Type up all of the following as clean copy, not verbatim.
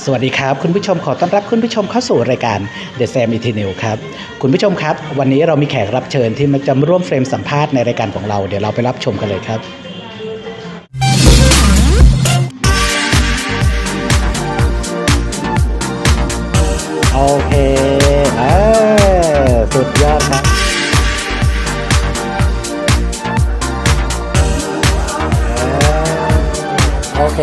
วัสดีครับคุณผู้ชมขอต้อนรับคุณผู้ชมเข้าสู่รายการ The Sam Eternal ครับคุณผู้ชมครับวันนี้เรามีแขกรับเชิญที่มาจะร่วมเฟรมสัมภาษณ์ในรายการของเราเดี๋ยวเราไปรับชมกันเลยครับโอเคสุดยอดครับโอเค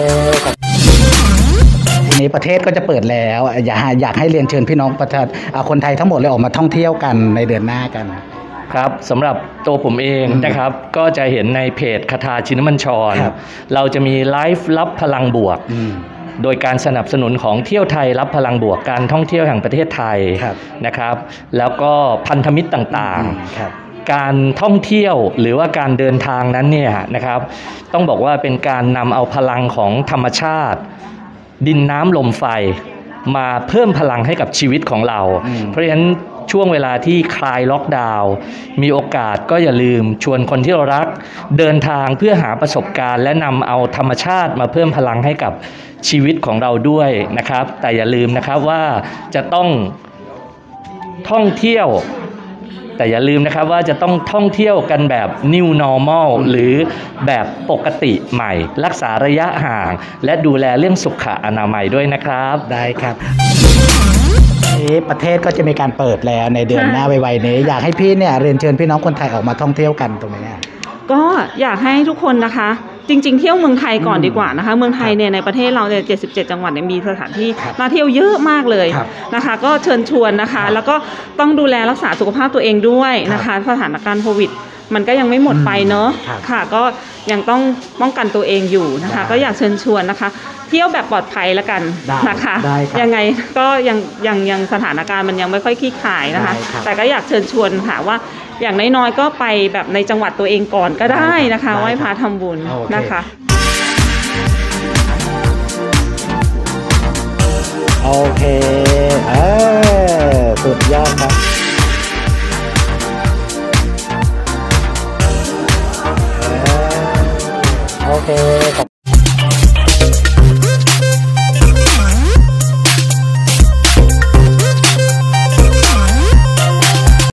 ทีนี้ประเทศก็จะเปิดแล้วอยากให้เรียนเชิญพี่น้องประชาชนคนไทยทั้งหมดเลยออกมาท่องเที่ยวกันในเดือนหน้ากันครับสำหรับตัวผมเองนะครับก็จะเห็นในเพจคทาชินมัญชรเราจะมีไลฟ์รับพลังบวกโดยการสนับสนุนของเที่ยวไทยรับพลังบวกการท่องเที่ยวแห่งประเทศไทยนะครับแล้วก็พันธมิตรต่างๆการท่องเที่ยวหรือว่าการเดินทางนั้นเนี่ยนะครับต้องบอกว่าเป็นการนำเอาพลังของธรรมชาติดินน้ำลมไฟมาเพิ่มพลังให้กับชีวิตของเราเพราะฉะนั้นช่วงเวลาที่คลายล็อกดาวน์มีโอกาสก็อย่าลืมชวนคนที่เรารักเดินทางเพื่อหาประสบการณ์และนำเอาธรรมชาติมาเพิ่มพลังให้กับชีวิตของเราด้วยนะครับแต่อย่าลืมนะครับว่าจะต้องท่องเที่ยวแต่อย่าลืมนะครับว่าจะต้องท่องเที่ยวกันแบบ New Normal หรือแบบปกติใหม่รักษาระยะห่างและดูแลเรื่องสุขอนามัยด้วยนะครับได้ครับประเทศก็จะมีการเปิดแล้วในเดือนหน้าไวๆนี้อยากให้พี่เนี่ยเรียนเชิญพี่น้องคนไทยออกมาท่องเที่ยวกันตรงนี้ก็อยากให้ทุกคนนะคะจริงๆเที่ยวเมืองไทยก่อนดีกว่านะคะเมืองไทยเนี่ยในประเทศเราเนี่ย77จังหวัดเนี่ยมีสถานที่น่าเที่ยวเยอะมากเลยนะคะก็เชิญชวนนะคะแล้วก็ต้องดูแลรักษาสุขภาพตัวเองด้วยนะคะสถานการณ์โควิดมันก็ยังไม่หมดไปเนาะค่ะก็ยังต้องป้องกันตัวเองอยู่นะคะก็อยากเชิญชวนนะคะเที่ยวแบบปลอดภัยแล้วกันนะคะยังไงก็ยังสถานการณ์มันยังไม่ค่อยคลี่คลายนะคะแต่ก็อยากเชิญชวนค่ะว่าอย่างน้อยๆก็ไปแบบในจังหวัดตัวเองก่อนก็ได้นะคะไหว้พระทำบุญนะคะโอเคสุดยอดครับโอเค